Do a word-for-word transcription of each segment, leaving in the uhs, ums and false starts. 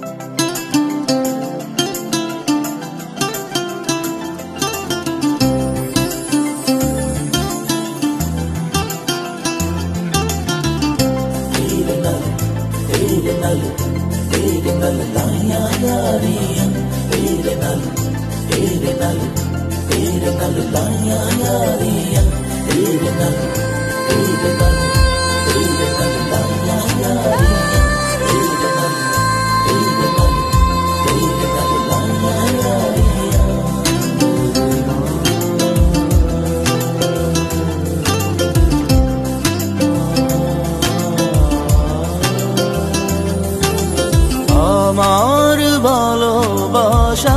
আমার ভালোবাসা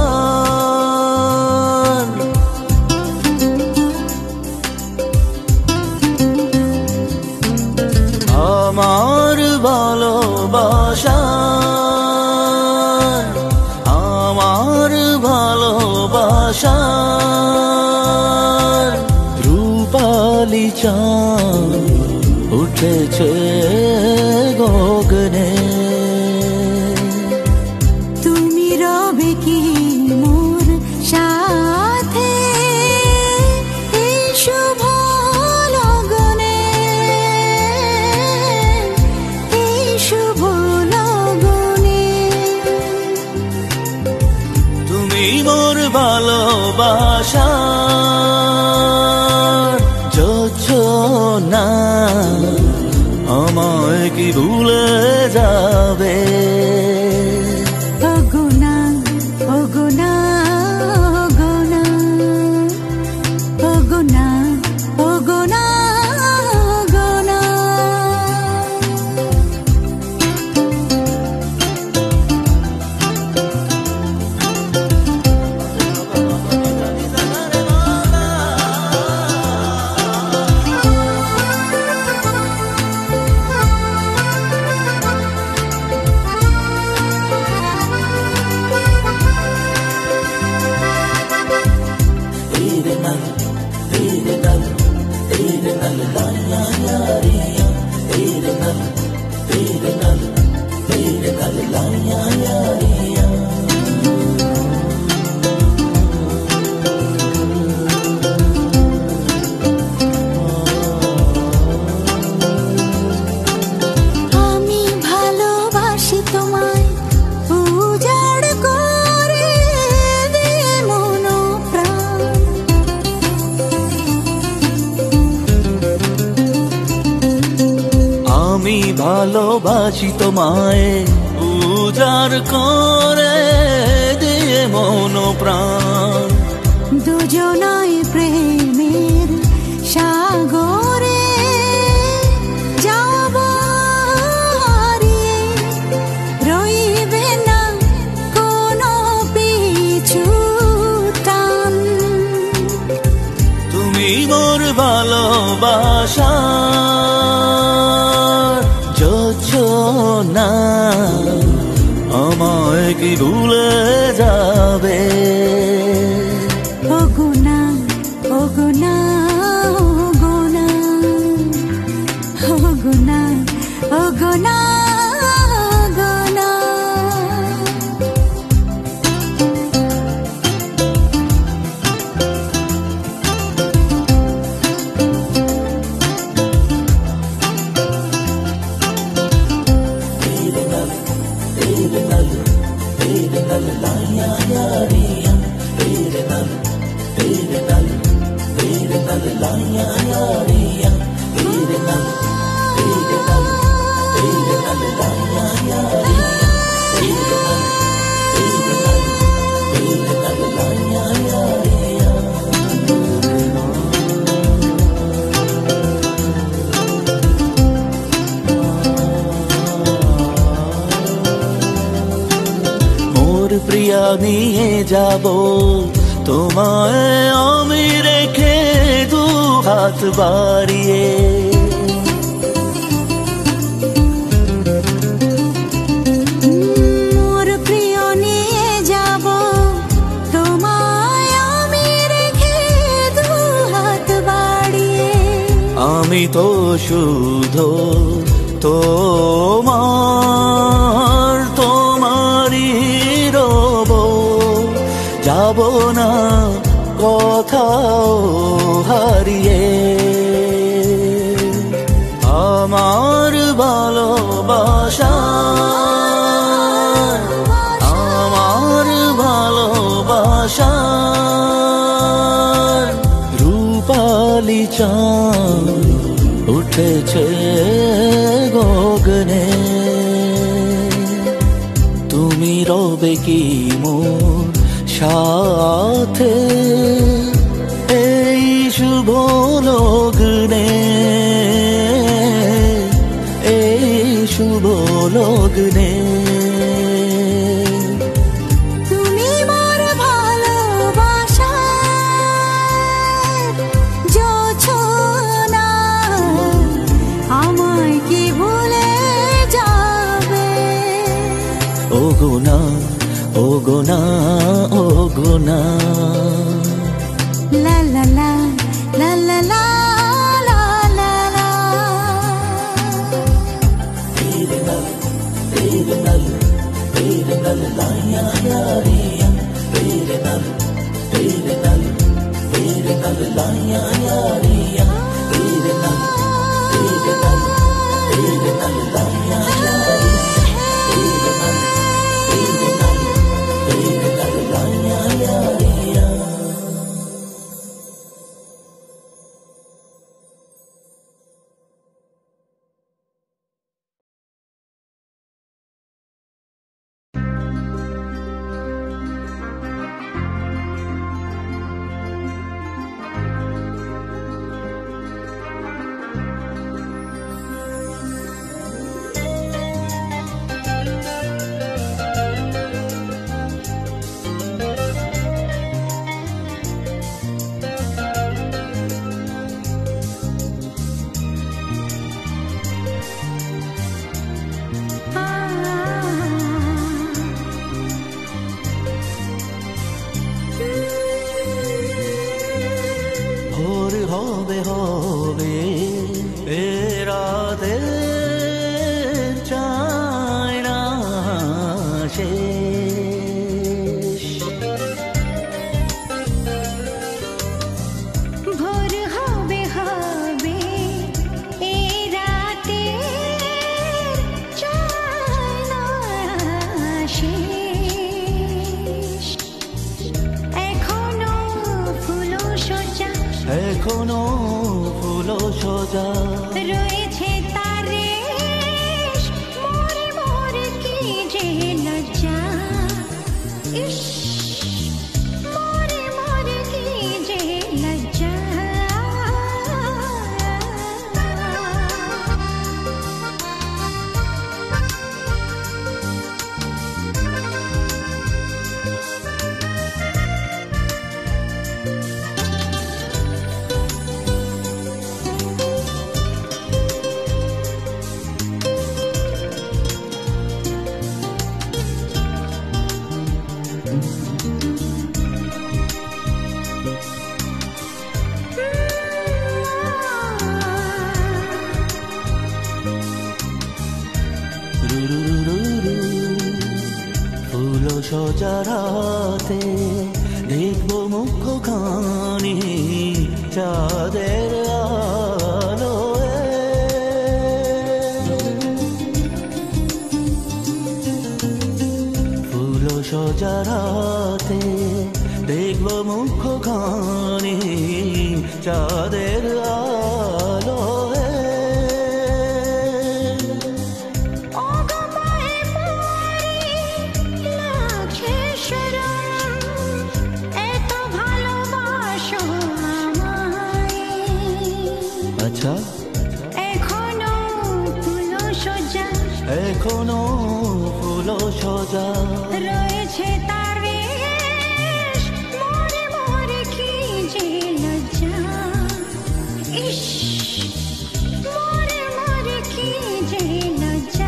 আমার ভালোবাসা আমার ভালোবাসা রূপালি চাঁদ উঠেছে গগনে তুমি রবে কি মোর সাথে এই শুভ লগনে এই শুভ লগনে তুমি মোর ভালোবাসা যোজনা আমায় কি ভুলে যাবে অগোনা অগোনা অগোনা অগোনা অগোনা অগোনা আমি ভালোবাসি তোমায় উজাড় করে দিয়ে মন প্রাণ আমি ভালোবাসি তোমায় উজাড় করে দিয়ে মন প্রাণ দুজনায় প্রেমের সাগরে যাব হারিয়ে রইবে না কোনো পিছু টান তুমি মোর ভালোবাসা যোজনা আমায় কি ভুলে যাবে অগোনা অগোনা অগোনা অগোনা অগোনা অগোনা মোর প্রিয়া নিয়ে যাব তোমায় আমি রেখে দু হাত বাড়িয়ে মোর প্রিয় নিয়ে যাব তোমায় আমি রেখে দু হাত বাড়িয়ে আমি তো শুধু তোমার তোমারই ভালোবাসা আমার ভালোবাসা রূপালি চাঁদ উঠেছে গগনে তুমি রবে কি মোর সাথে এই শুভ লগ্নে এই শুভ লগ্নে তুমি মোর ভালোবাসা জোছনা আমায় কি ভুলে যাবে ও গোনা ও গোনা ও গোনা লা লা লা লা লা লা লা লা লা तेरे नाल तेरे नाल तेरे नाल लाया यारियां तेरे नाल तेरे नाल तेरे नाल लाया यारियां तेरे नाल तेरे नाल तेरे नाल लाया यारियां तेरे नाल तेरे नाल तेरे नाल लाया यारियां ভোর হবে হবে এ রাতে চায় না শেষ ভোর হবে হবে এই রাতে চায় না শেষ এখনো ফুলো সজ্জা এখনো ফুলো সোজা রয়েছে তার রেশ মোরে মোরে কি যে লজ্জা ইস মোরে মোরে কি যে লজ্জা ফুলো সোজা রাতে দেখবো মুখ খানি চাঁদের আলোয় ফুলো সোজা রাতে দেখবো মুখ খানি চাঁদের আলোয় আচ্ছা এখনো ফুলো সজ্জা এখনো ফুলো সোজা রয়েছে তার রেশ মোরে মোরে কি যে লজ্জা ইস মোরে মোরে কি যে লজ্জা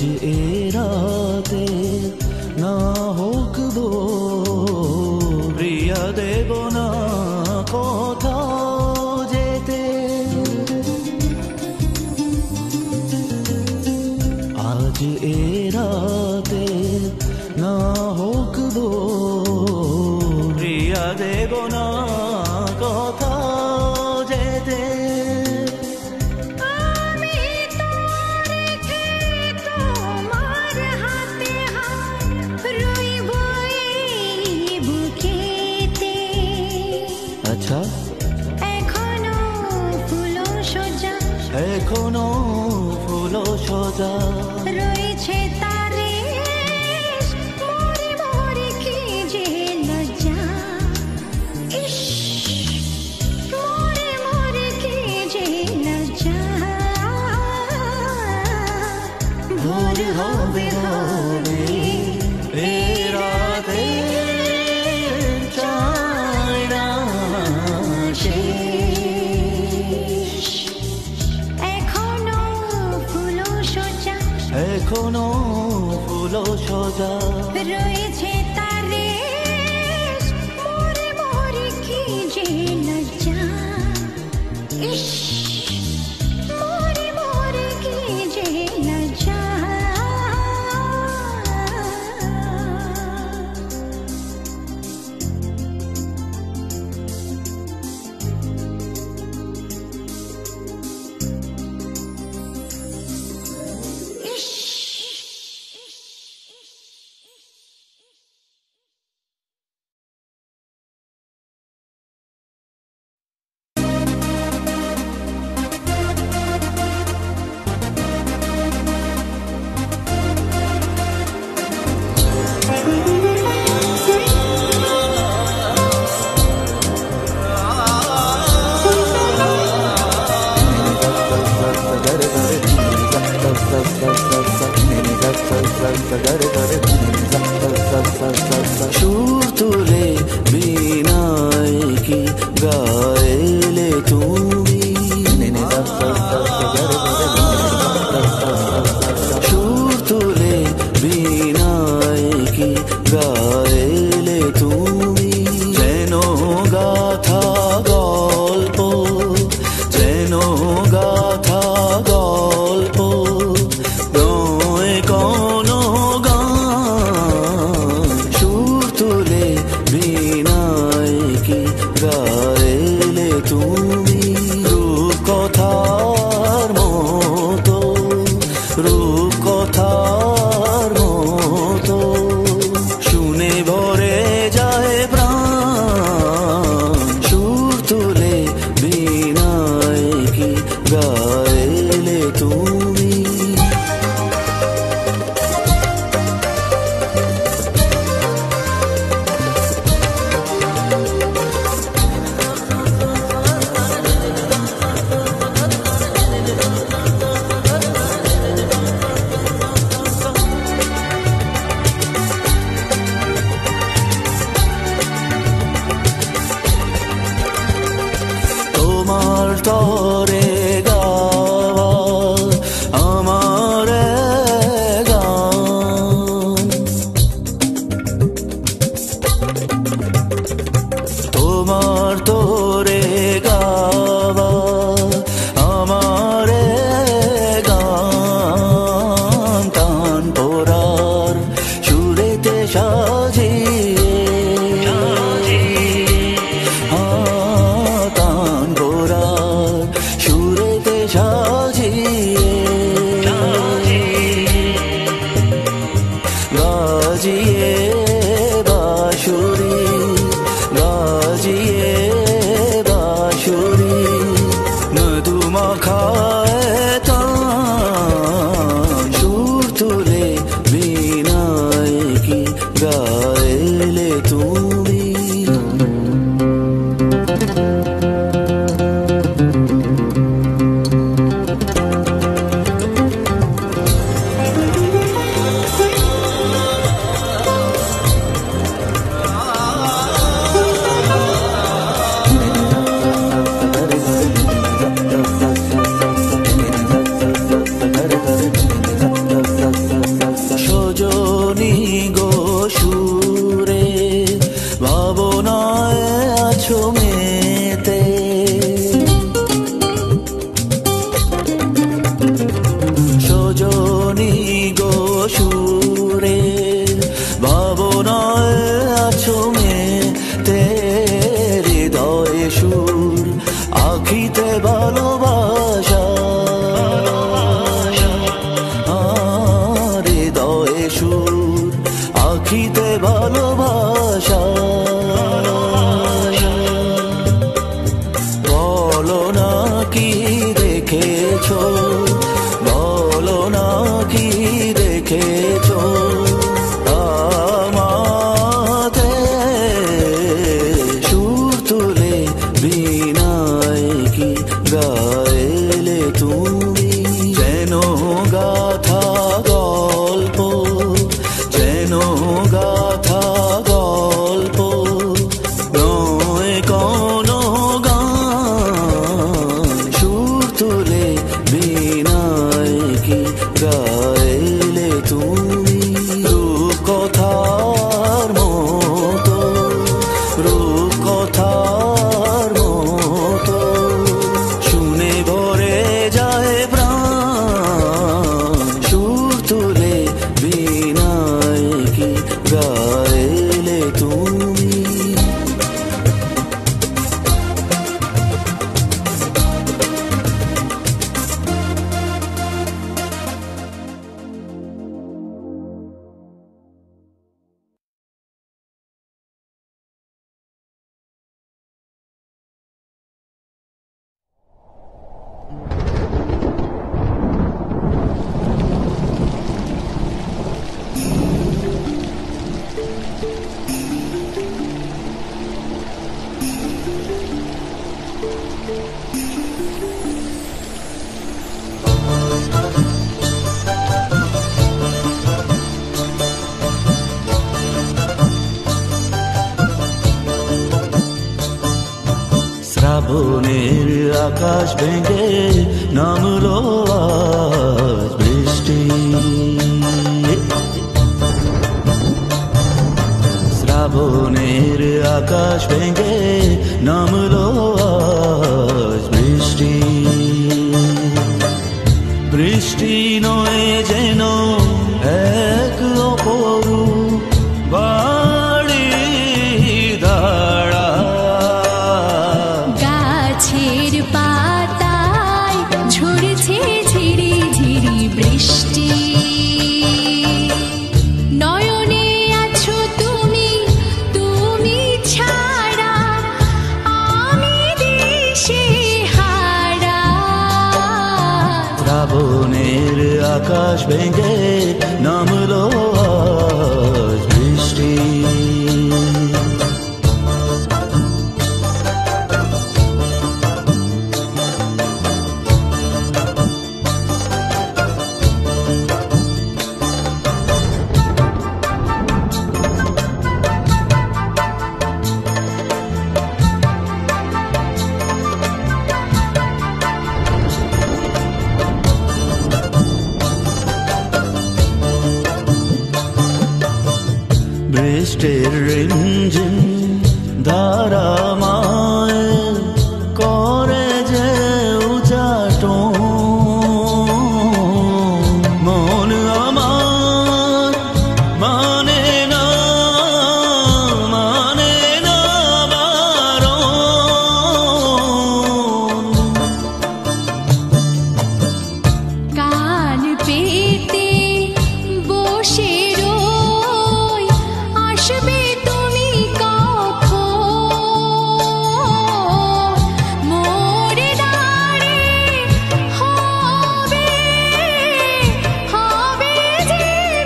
এ রাতে না হোক দো প্রিয়া দেব না কোথাও যেতে আজ এ রাতে না হোক দো প্রিয়া দেব না কোথাও যেতে আচ্ছা এখনো ফুলো সোজা এখনো ফুলো সোজা রয়েছে তারে মরে মরে কি যে লজ্জা ইস মরে মরে কি যে লজ্জা ভোর হবে হবে এ রাতে চায় না শেষ এখনো ফুলো সোজা এখনো ফুলো সোজা রয়েছে তারে মরে মরে কি যে লজ্জা ইস মরে মরে কি যে লজ্জা সুর তুলে বিনায় কি গাইলে তুমি সুর তুলে বিনায় কি গাইলে তুমি যেন গাথা গল্প যেন গাথা গল্প নয় কোনো গান সুর তুলে বিনায় কি গাইলে তুমি রূপ কথার মতো রূপ কথার মতো শুনে ভরে যায় প্রাণ সুর তুলে বিনায় কি গাইলে তুমি তোমার তরে গাওয়া আমার গান তোমার তোরে গাওয়া আমার গান টান পোড়ার সুরেতে সাজিয়ে টান পোড়ার সুর শ্রাবণের আকাশ ভেঙে নামলো আজ বৃষ্টি। শ্রাবণের আকাশ ভেঙে নামলো আজ বৃষ্টি। বৃষ্টি নয় যেন এক অপরূপ বাড়ি দাঁড়া, গাছের পাতায় ঝরছে ঝিরি ঝিরি বৃষ্টি। নয়নে আছো তুমি, তুমি ছাড়া আমি দিশে হারা। শ্রাবণের আকাশ ভেঙে নামলো আজ বৃষ্টি। বৃষ্টির রিমঝিম ধারামায় করে যে উচাটন, মন আমার মানে না, মানে না বারণ। কান পেতে বসে রই, আসবে তুমি কখন? মোরে দাঁড়ে হবে, হবে যে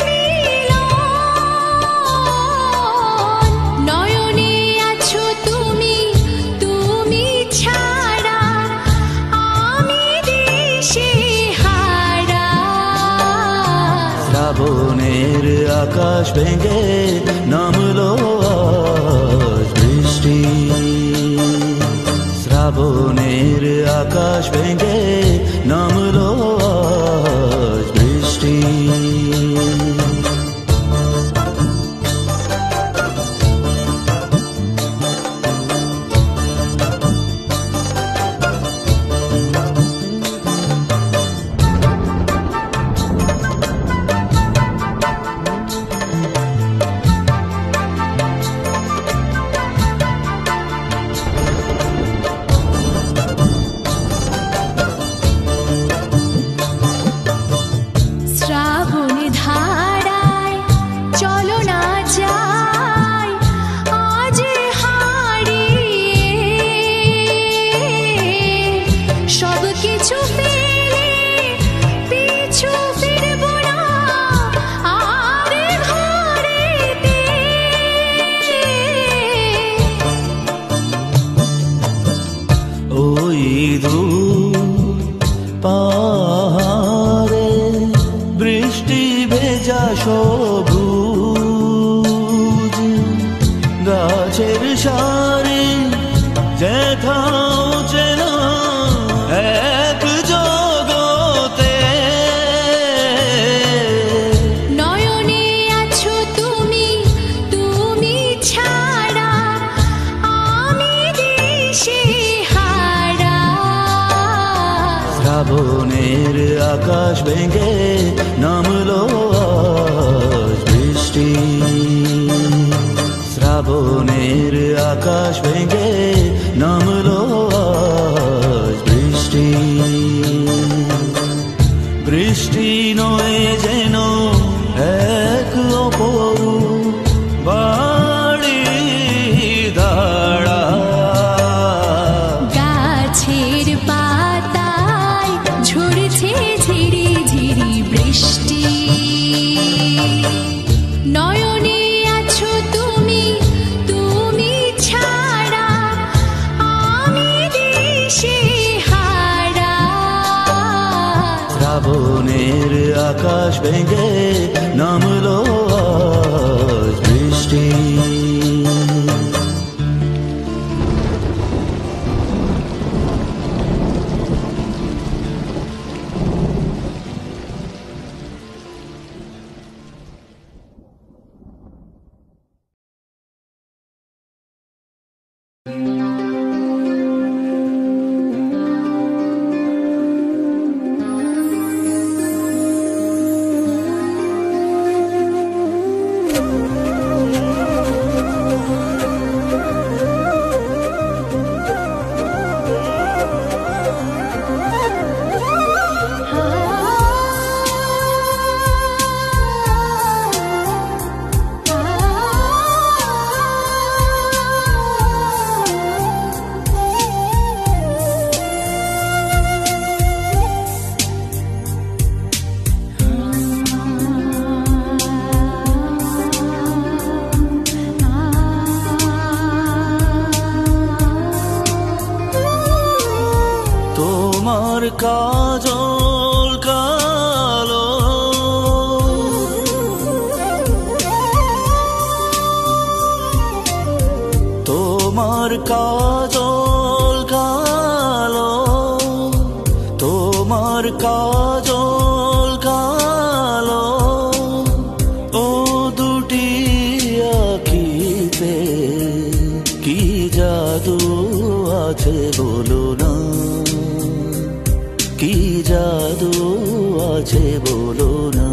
মিলন। নয়নে আছো তুমি, তুমি ছাড়া আমি দিশে হারা। শ্রাবণের আকাশ ভেঙে নামলো আজ বৃষ্টি। শ্রাবণের আকাশ ভেঙে নামলো আজ বৃষ্টি। শ্রাবণ ধারায় চলো না যাই আজ হারিয়ে। সব কিছু পেলে পিছু ফিরবো না আর ঘরেতে। ওই দূর পাহাড়ে বৃষ্টি ভেজা সবুজ, গাছের সারি যেথাও চেনা এক জগতে। নয়নে আছো তুমি, তুমি ছাড়া আমি দিশে হারা। শ্রাবণের আকাশ ভেঙে নামলো আজ বৃষ্টি। শ্রাবণের আকাশ ভেঙে নামলো আজ বৃষ্টি। বৃষ্টি নয় যেন এক অপরূপ বাড়ি দাঁড়া, গাছের পাতায় ঝরছে ঝিরি ঝিরি বৃষ্টি। নয়নে আছো তুমি, তুমি ছাড়া আকাশ ভেঙে নামলো আজ বৃষ্টি। তোমার কাজল কালো তোমার কাজল কালো তোমার কাজল কালো ও দুটি আঁখিতে কি জাদু আছে বলো না, কি জাদু আছে বলো না।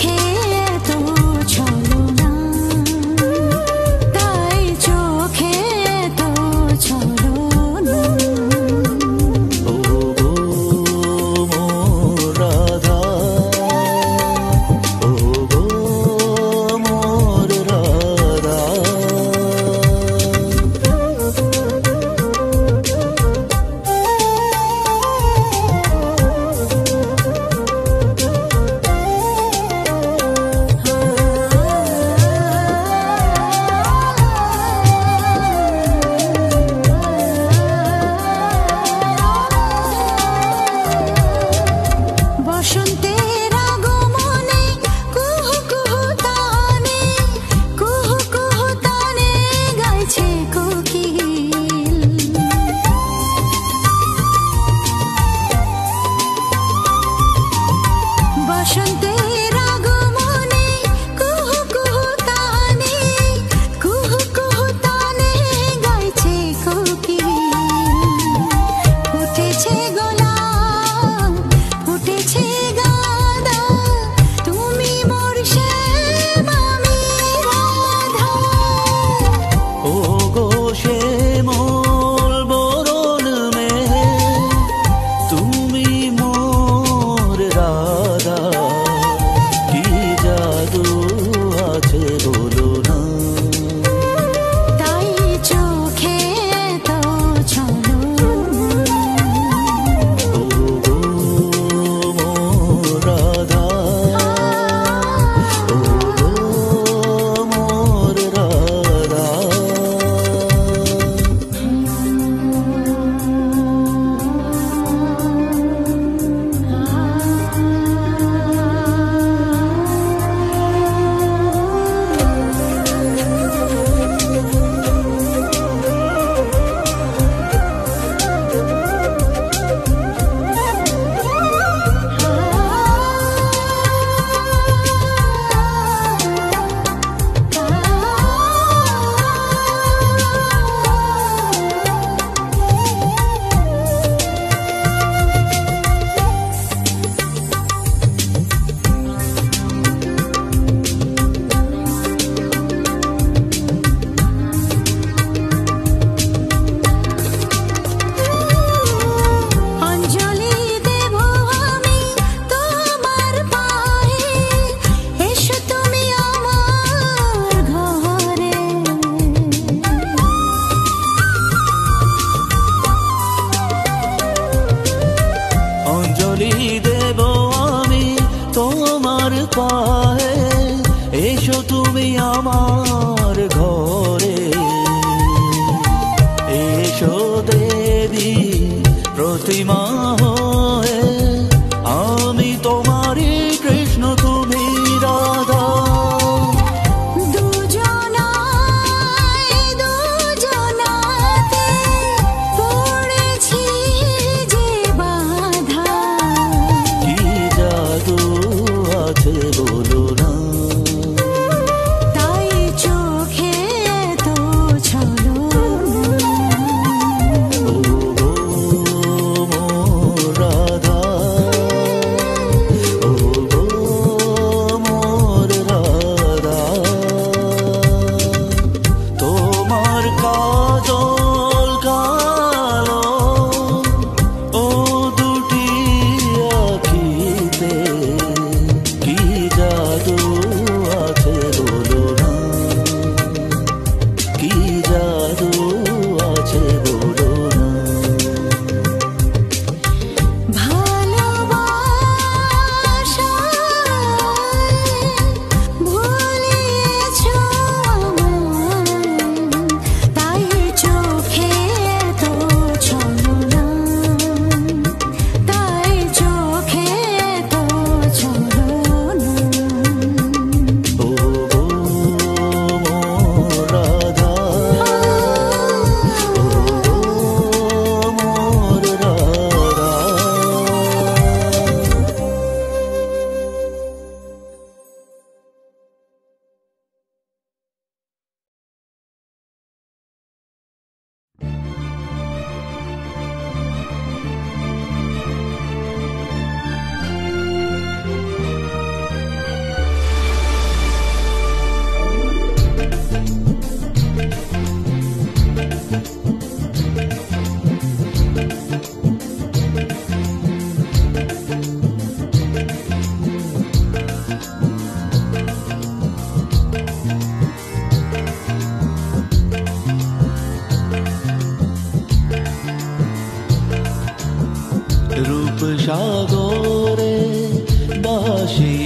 চোখে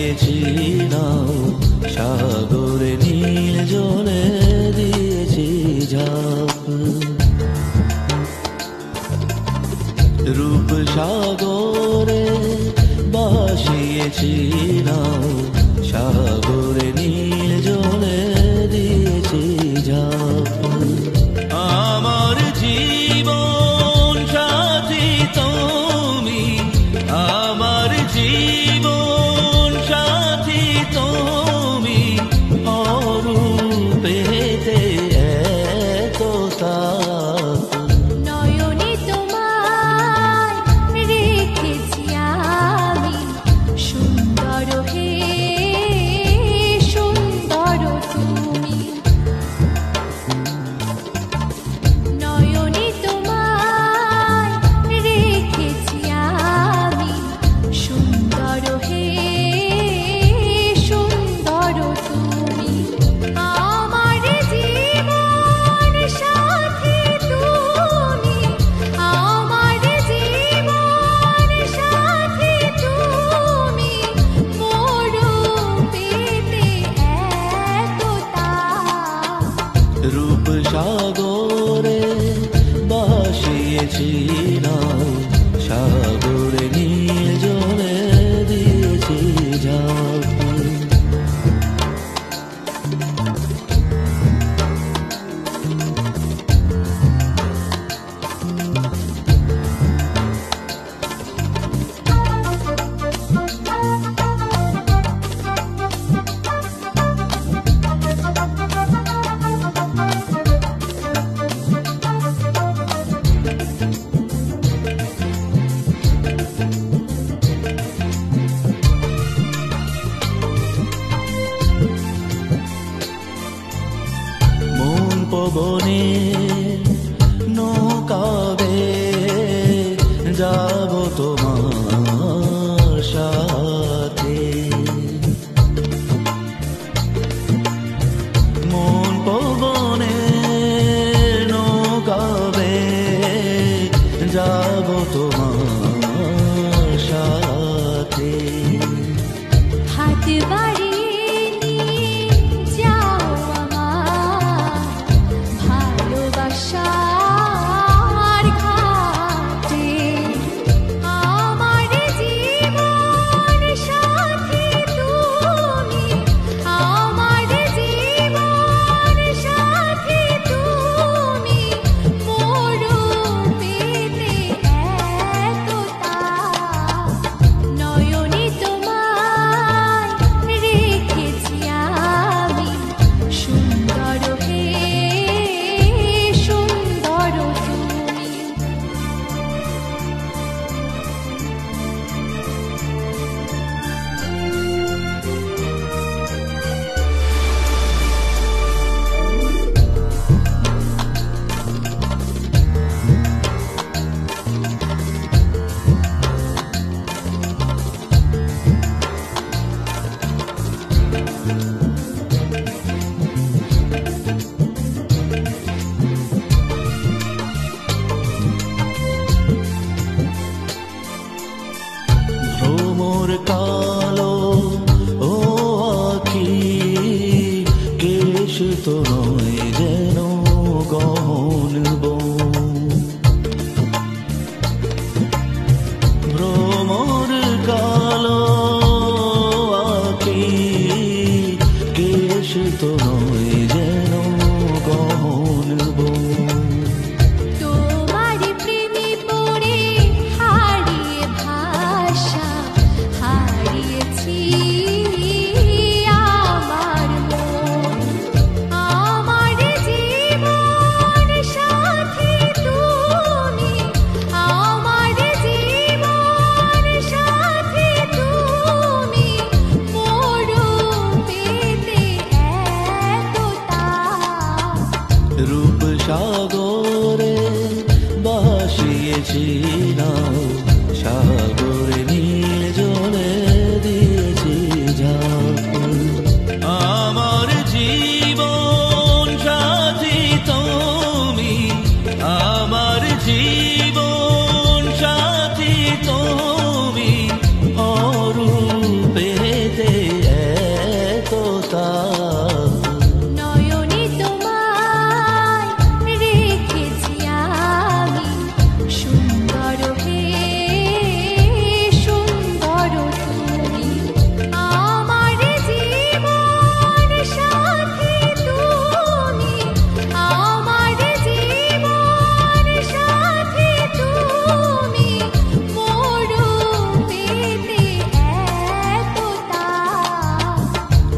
ভাসিয়েছি নাও সাগরে নীল জলে দিয়েছি ঝাঁপ রূপ সাগরে ভাসিয়েছি নাও সাগরে নীল জলে দিয়েছি ঝাঁপ আমার জীবন সাথী তুমি আমার জীবন সাথী তুমি অরূপেতে এত সাথ নয়নে তোমায় রেখেছি আমি সুন্দর হে সুন্দর তুমি নয়নে তোমায় রেখেছি আমি সুন্দর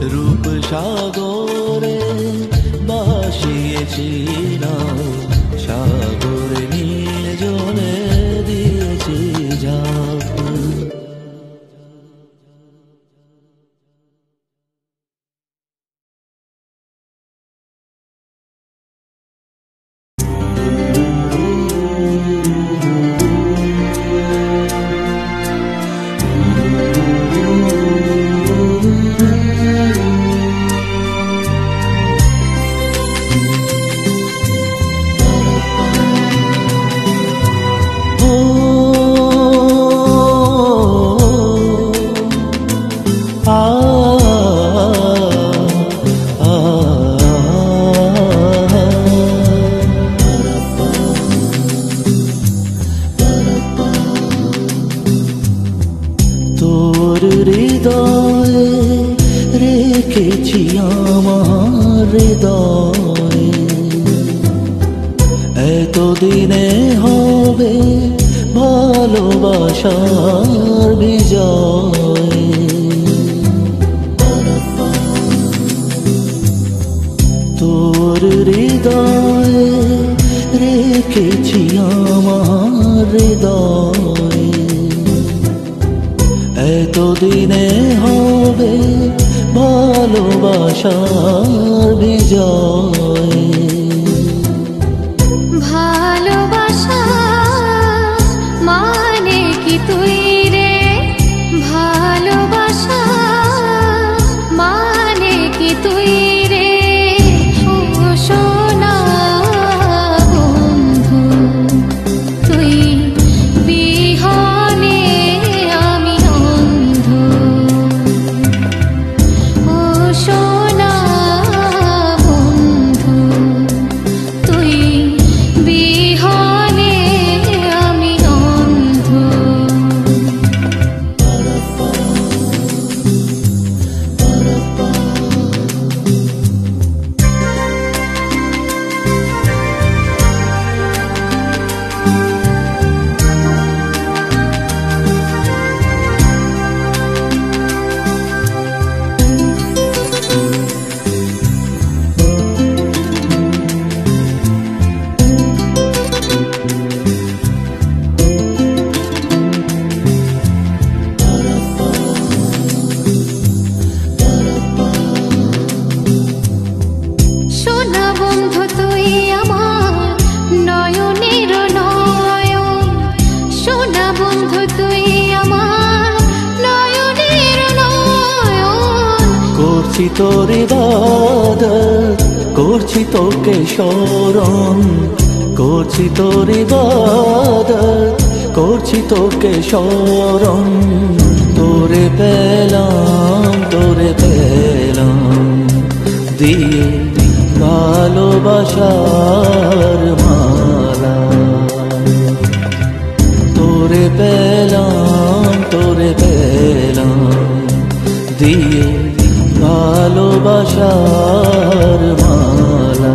রূপ সাগরে ভাসিয়েছি নাও, সাগরে নীল জলে দিয়েছি ঝাঁপ। তোর হৃদয়ে রেখেছি আমার হৃদয়ে, এতদিনে হবে ভালোবাসার বিজয়। তোর হৃদয়ে রেখেছি আমার হৃদয়ে, এতদিনে হবে ভালোবাসার বিজয়। ভালোবাসা মানে কি তুই রে, ভালোবাসা মানে কি তুই রে, ও সোনা বন্ধু তুই বিহনে আমি অন্ধ, ও সোনা বন্ধু তুই বিহনে আমি অন্ধ। সোনা বন্ধু তুই আমার নয়নের নয়ন, সোনা বন্ধু তুই আমার নয়নের নয়ন। করছি তোর ইবাদত, করছি তোকে স্মরণ, করছি তোর ইবাদত, করছি তোকে স্মরণ। তোরে পেলাম, তোরে পেলাম দিয়ে ভালোবাসার মালা। তোরে পেলাম, তোরে পেলাম দিয়ে ভালোবাসার মালা।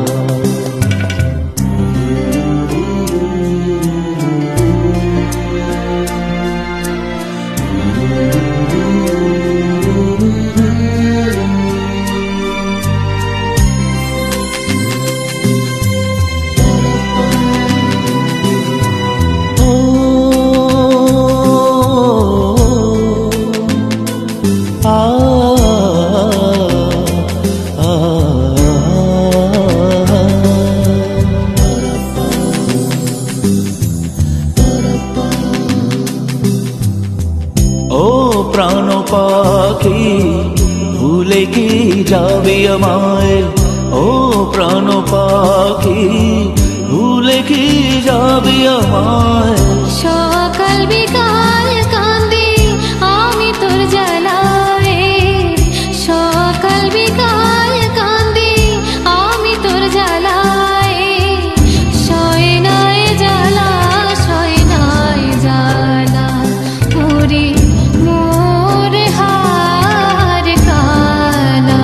প্রাণ পাখি ভুলে কি যাবি আমায়, ও প্রাণ পাখি ভুলে কি যাবি আমায়। সকাল বিকাল কান্দি আমি তোর জ্বালায়, সকাল বিকাল কান্দি আমি তোর জ্বালায়। সয় নাই জ্বালা, সয় নাই জ্বালা পুরি মোর হার কালা।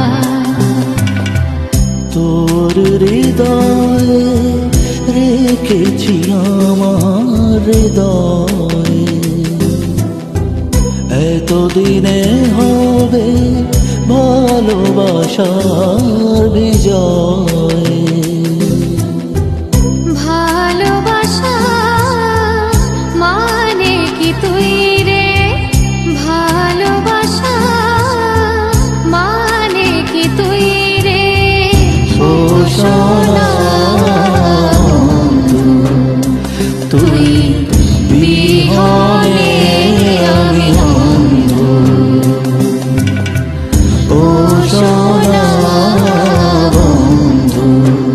তোর হৃদয়ে রেখেছি আমার হৃদয়ে, এতদিনে হবে ভালোবাসার বিজয়। ভালোবাসা মানে কি তুই রে, ভালোবাসা মানে কি তুই রে, ও সোনা বন্ধু, তুই বিহনে আমি অন্ধ। ও সোনা বন্ধু।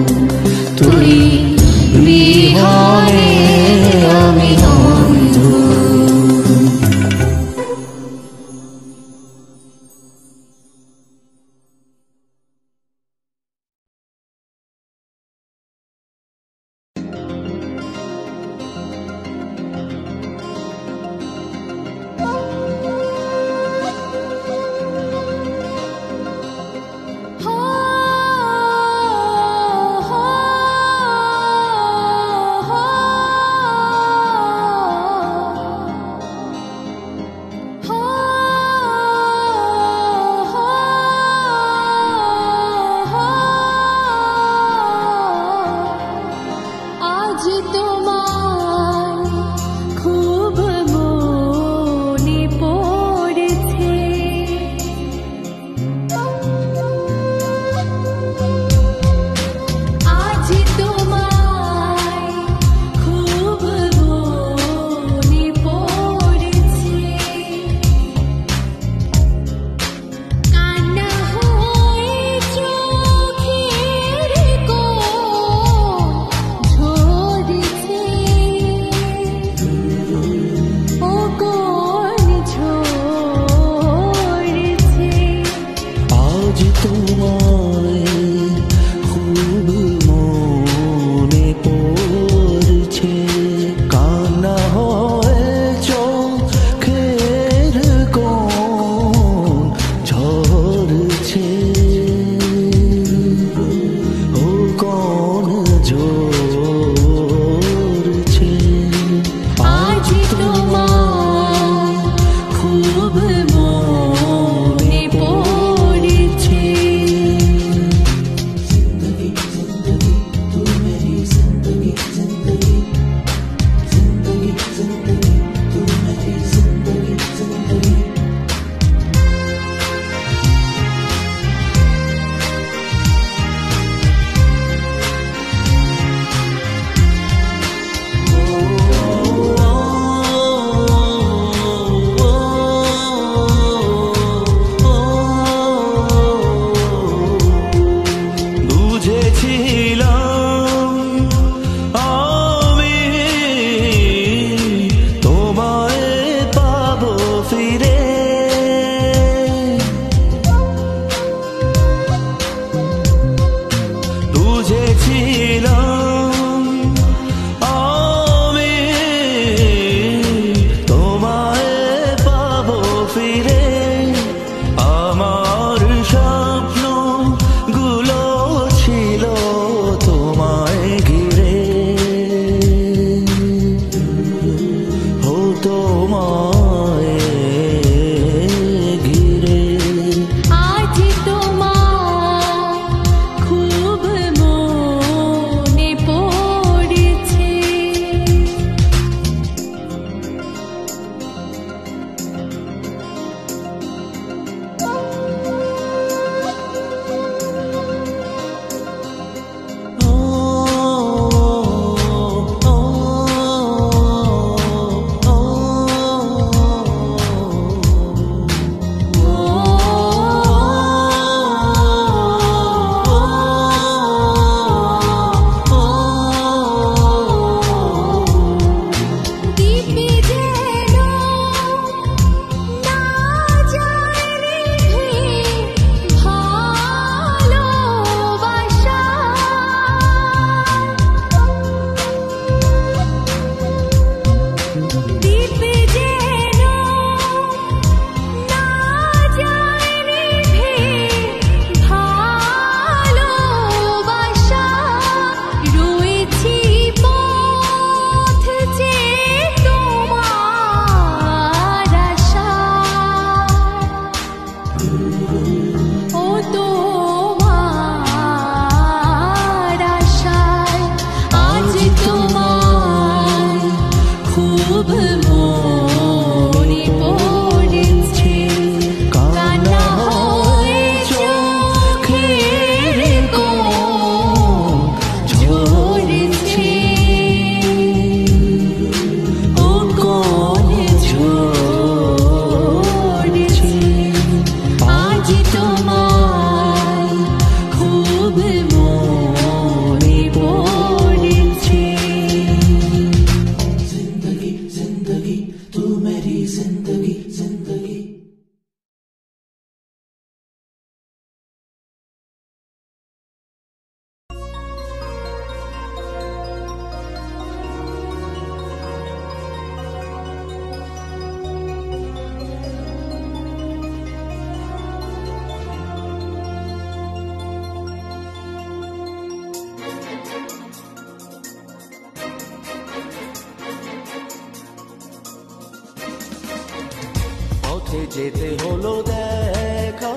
যেতে হলো দেখা,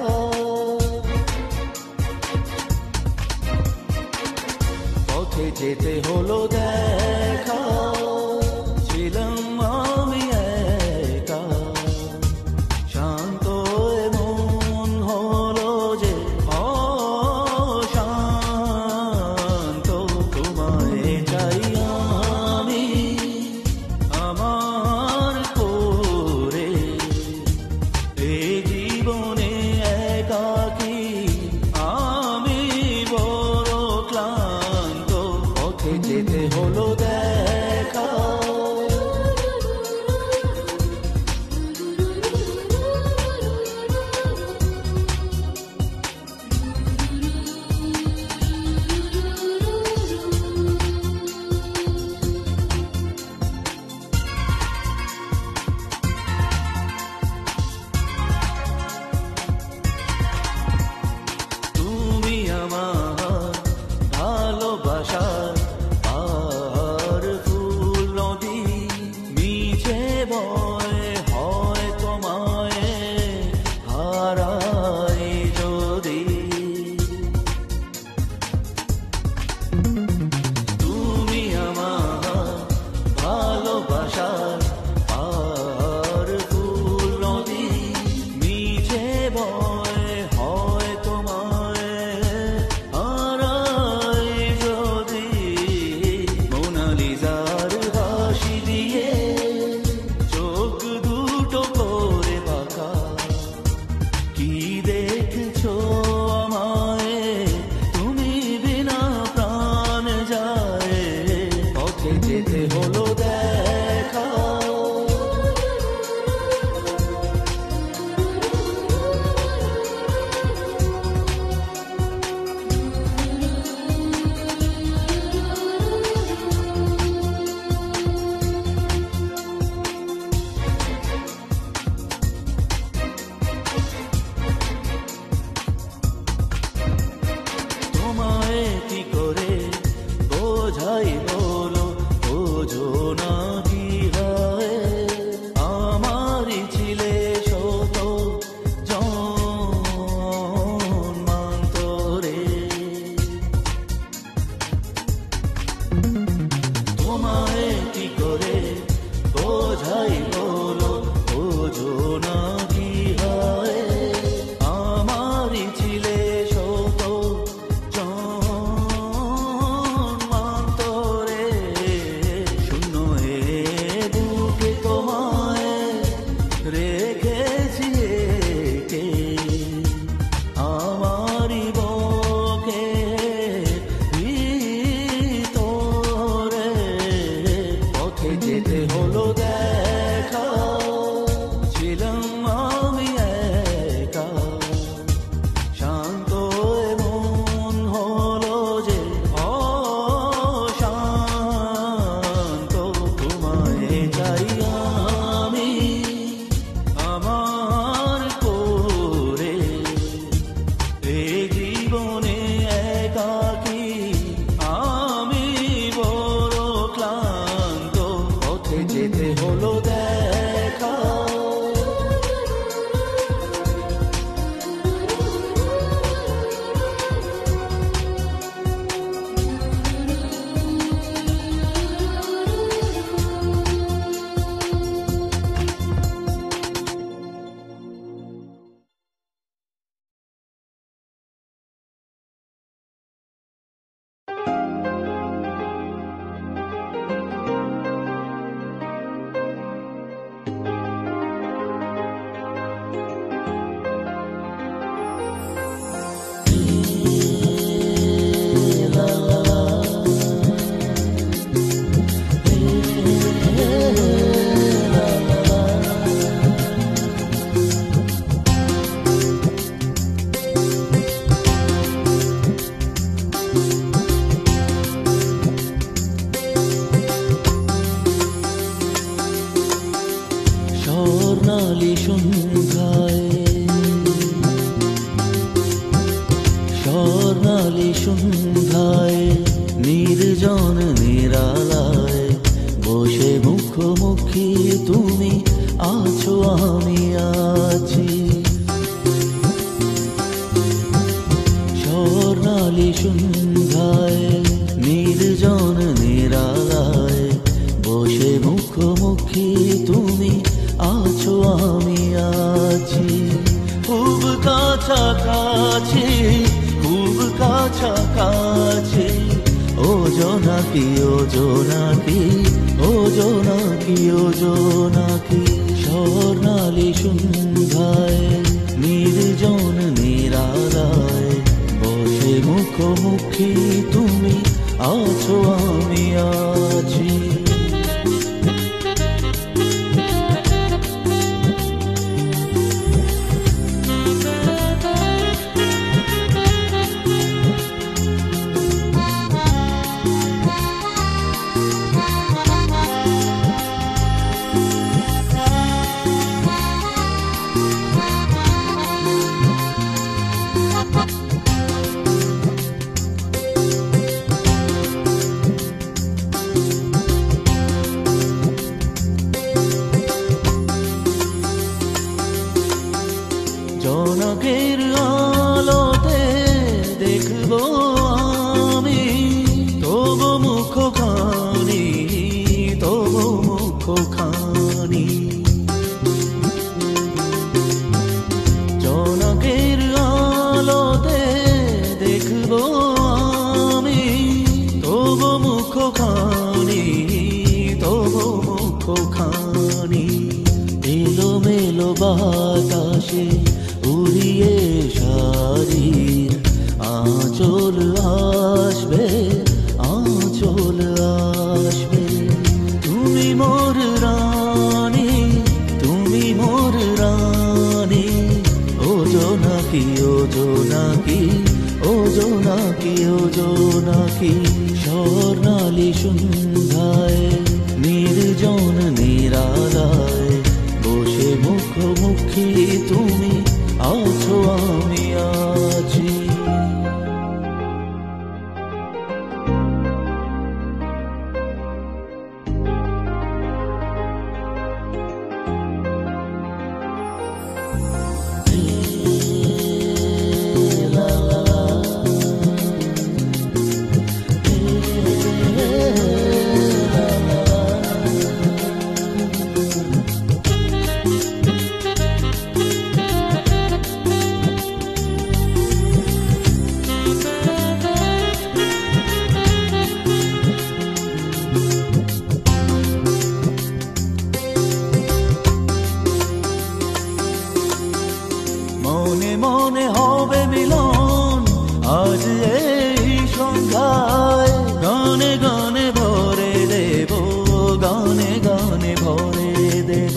পথে যেতে হলো দেখা, ছিলাম আমি একা, শান্ত এমন হলো যে অশান্ত, তোমায় চাই আমি আমার করে, এই জীবনে একাকী আমি বড় ক্লান্ত, পথে যেতে হলো দেখা। স্বর্ণালী সন্ধ্যায় নির্জন নিরালায় বসে মুখোমুখি তুমি আছো আমি আছি খুব কাছাকাছি খুব কাছাকাছি ও জোনাকি ও জোনাকি ও জোনাকি ও জোনাকি স্বর্ণালী সন্ধ্যায় নির্জন নিরালায় বসে মুখোমুখি তুমি আছো আমি আছি জনকের আলোতে দেখবো আমি তবু মুখখানি তবু মুখখানি জনকের আলোতে দেখবো আমি তবু মুখখানি তবু মুখখানি এলো মেলো বাতাসে উড়িয়ে শাড়ির আঁচল আসবে আঁচল আসবে তুমি মোর রানী তুমি মোর রানী ও জোনাকি ও জোনাকি ও জোনাকি ও জোনাকি স্বর্ণালী সন্ধ্যায় নির্জন নিরালায় বসে মুখোমুখি তুমি আছো আমি আছি মনে মনে হবে মিলন আজ এই সন্ধ্যায় গানে গানে ভরে দেব গানে গানে ভরে দেব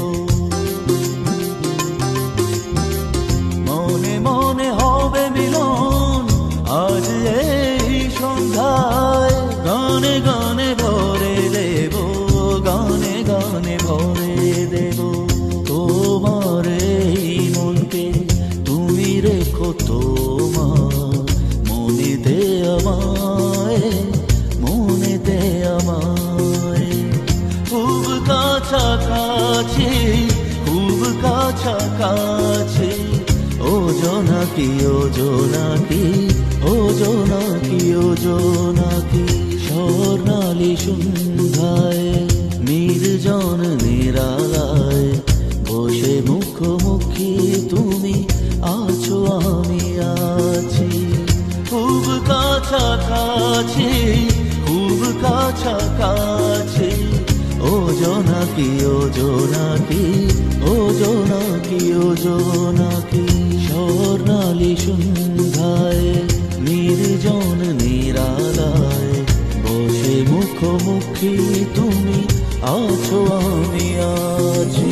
মনে মনে হবে মিলন আজ এই সন্ধ্যায় গানে গানে ভরে দেব গানে গানে ভরে দেব তোমার এই মনকে তুমি রেখো তোমার মনে দে আমায় মনে দে আমায় খুব কাছাকাছি খুব কাছাকাছি ও জোনাকি ও জোনাকি ও জোনাকি ও জোনাকি স্বর্ণালী সন্ধ্যায় নির্জন নিরালায় বসে মুখোমুখি তুমি আছো আমি আছি খুব কাছাকাছি খুব কাছাকাছি ও জোনাকি ও জোনাকি ও জোনাকি ও জোনাকি স্বর্ণালী সন্ধ্যায় নির্জন নিরালায় বসে মুখোমুখি তুমি আছো আমি আছি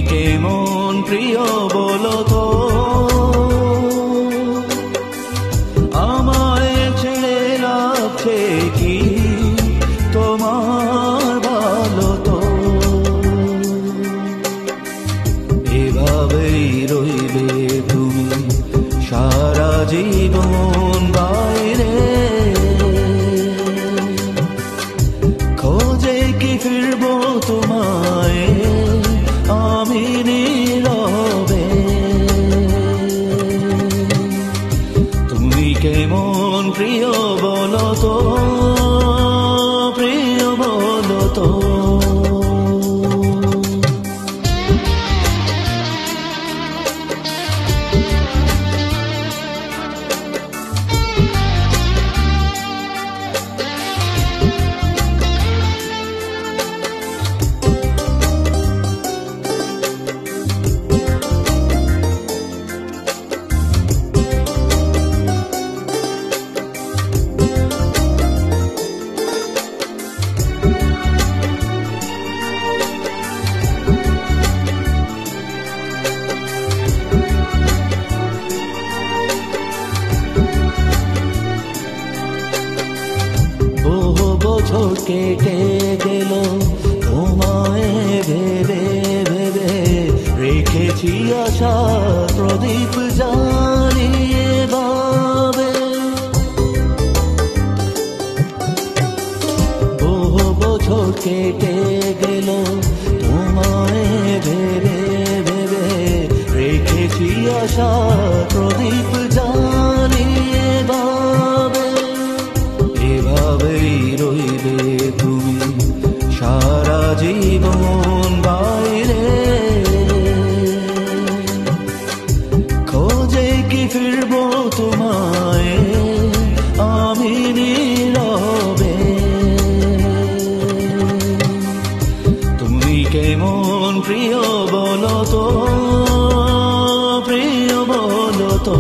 কেমন প্রিয় বলো তো, আমায় ছেড়ে লাগছে কি তোমার ভালো তো, এভাবেই রইবে তুমি সারা জীবন বাইরে, খোঁজে কি ফিরবো তোমায় আমি নীরবে। তুমি কেমন প্রিয় বলো তো, প্রিয় বলো তো। বছর কেটে গেল তোমায় ভেবে ভেবে, রেখেছি আশা প্রদীপ জ্বালিয়ে ভাবে। বহু বছর কেটে গেল তোমায় ভেবে ভেবে, রেখেছি আশা প্রদীপ জ্বালিয়ে ভাবে, এভাবেই রইবে তুমি সারা জীবন বাইরে, খোঁজে কি ফিরবো তোমায় আমি নীরবে। তুমি কেমন প্রিয় বলো তো, প্রিয় বলো তো।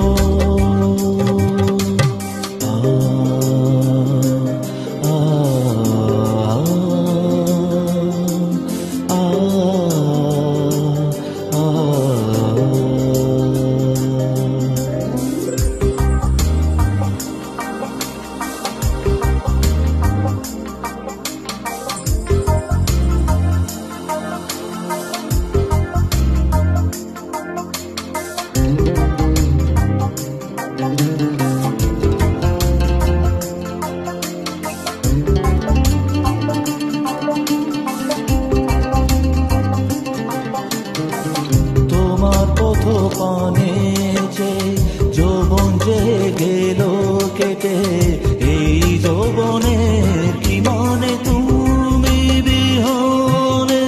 পানে যে যৌবন যে গেল কেটে, এই যৌবনের কি মানে তুমি বিহনে।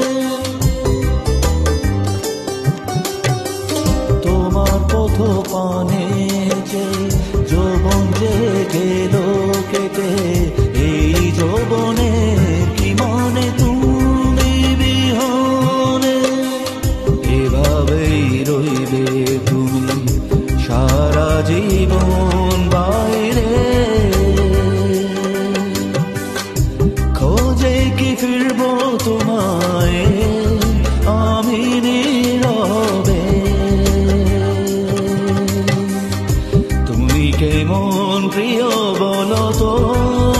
তোমার পথ পানে যে যৌবন যে গেল কেটে, এই যৌবনের কি মানে তুমি বিহনে, এভাবেই রইবে তুমি সারা জীবন বাইরে, খোঁজে কি ফিরবো তোমায় আমি নীরবে। তুমি কেমন প্রিয় বলো তো।